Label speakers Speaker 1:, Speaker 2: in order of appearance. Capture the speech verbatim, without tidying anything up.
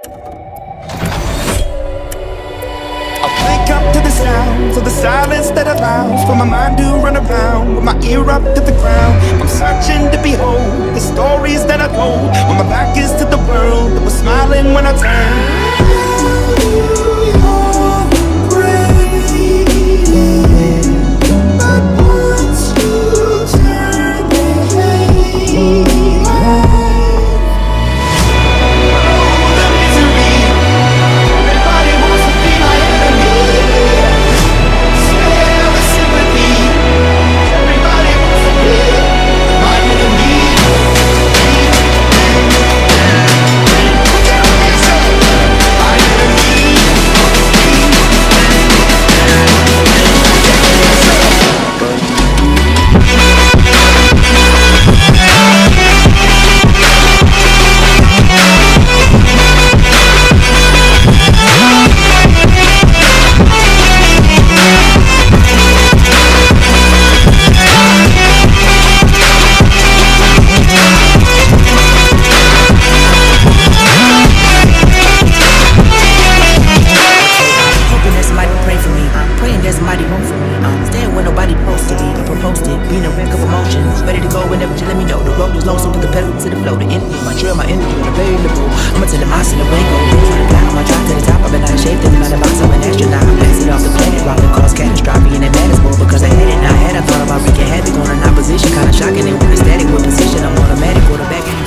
Speaker 1: Wake up to the sounds of the silence that allows for my mind to run around with my ear up to the ground. I'm searching to behold the stories that I told when my back is to the world that was smiling when I turned.
Speaker 2: Shocking and with the static, with position, I'm automatic, quarterback.